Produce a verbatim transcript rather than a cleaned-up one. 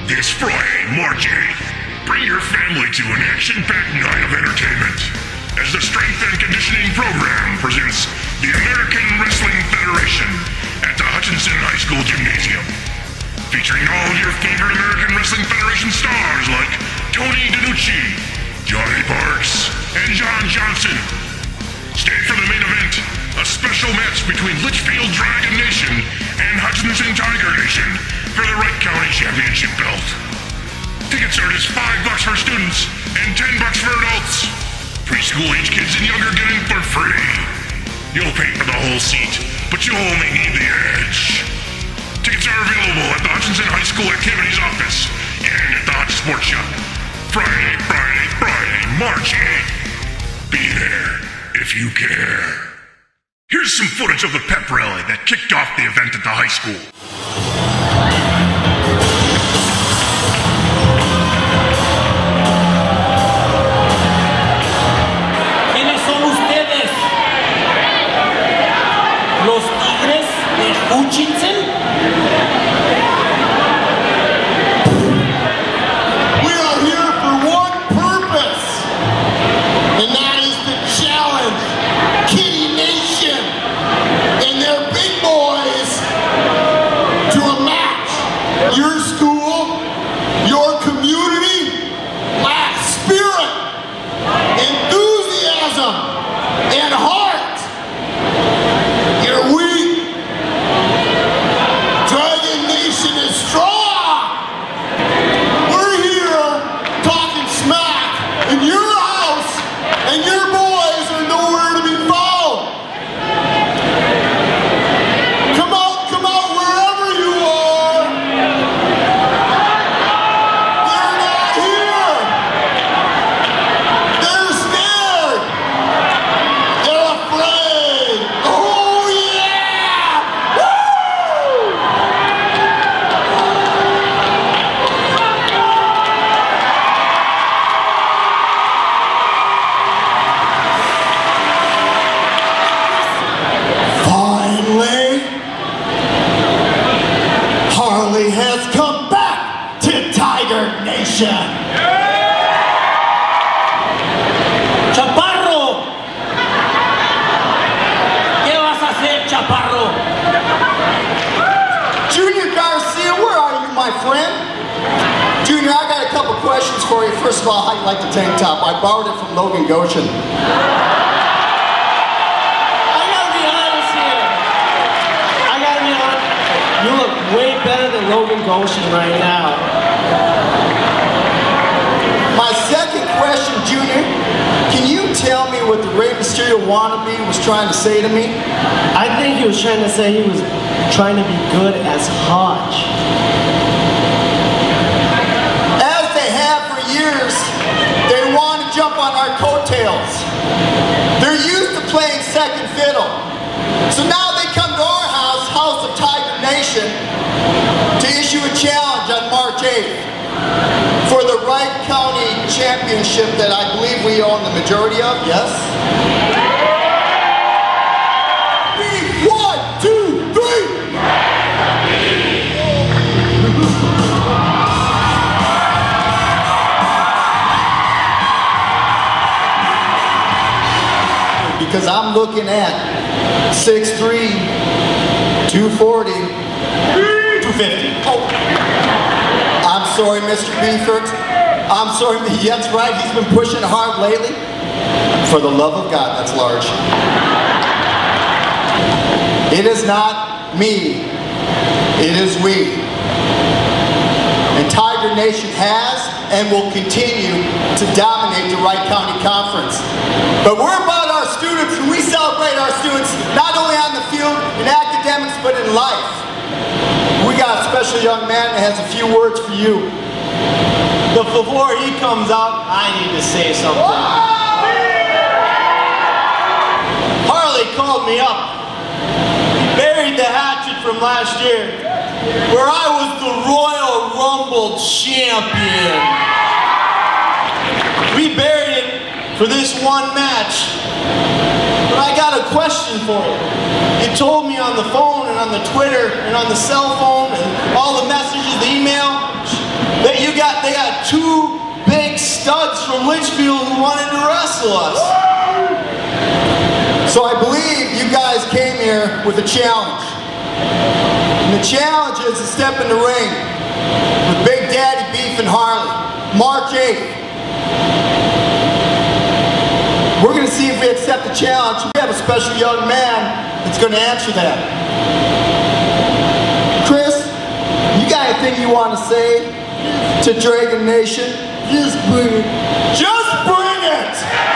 This Friday, March eighth, bring your family to an action-packed night of entertainment as the Strength and Conditioning Program presents the American Wrestling Federation at the Hutchinson High School Gymnasium. Featuring all of your favorite American Wrestling Federation stars like Tony DiNucci, Johnny Parks, and John Johnson. Stay for the main event, a special match between Litchfield Dragon Nation and Hutchinson Tiger Nation for the Wright County Championship Belt. Tickets are just five bucks for students and ten bucks for adults. Preschool age kids and younger get in for free. You'll pay for the whole seat, but you only need the edge. Tickets are available at the Hutchinson High School Activities Office and at the Hutch Sports Shop. Friday, Friday, Friday, March eighth. Be there if you care. Here's some footage of the pep rally that kicked off the event at the high school. ¿Quiénes son ustedes? ¿Los Tigres de Hutchinson? We are here for one purpose, and that is to challenge Kitty Nation and their big boys to a match. Your school, your community lacks spirit, enthusiasm, and heart. You're weak. Dragon Nation is strong. We're here talking smack in your house, and your boys are nowhere to be found. Come out, come out wherever you are. They're not here. They're scared. They're afraid. Oh yeah! Woo! Finally, Harley has come back to Tiger Nation. ¡Chaparro! ¿Qué vas a hacer, Chaparro? Junior Garcia, where are you, my friend? Junior, I got a couple questions for you. First of all, how you like the tank top? I borrowed it from Logan Goshen. I gotta be honest here. I gotta be honest. You look way better than Logan Goshen right now. My second question, Junior, can you tell me what the Rey Mysterio wannabe was trying to say to me? I think he was trying to say he was trying to be good as Hutch. As they have for years, they want to jump on our coattails. They're used to playing second fiddle. So now they come to our house, House of Tiger Nation, to issue a challenge on March eighth for the Wright County Championship that I believe we own the majority of, yes? One, two, three! Because I'm looking at six three, two forty, two fifty. Oh. I'm sorry, Mister Beefert. I'm sorry, that's right, he's been pushing hard lately. For the love of God, that's large. It is not me, it is we. And Tiger Nation has and will continue to dominate the Wright County Conference. But we're about our students, and we celebrate our students not only on the field in academics, but in life. We got a special young man that has a few words for you. But before he comes out, I need to say something. Harley called me up. He buried the hatchet from last year, where I was the Royal Rumble champion. We buried it for this one match. But I got a question for you. You told me on the phone and on the Twitter and on the cell phone and all the messages, the email, two big studs from Litchfield who wanted to wrestle us. So I believe you guys came here with a challenge. And the challenge is to step in the ring with Big Daddy Beef and Harley, March eighth. We're going to see if we accept the challenge. We have a special young man that's going to answer that. Chris, you got anything you want to say to Dragon Nation? Just bring it. Just bring it!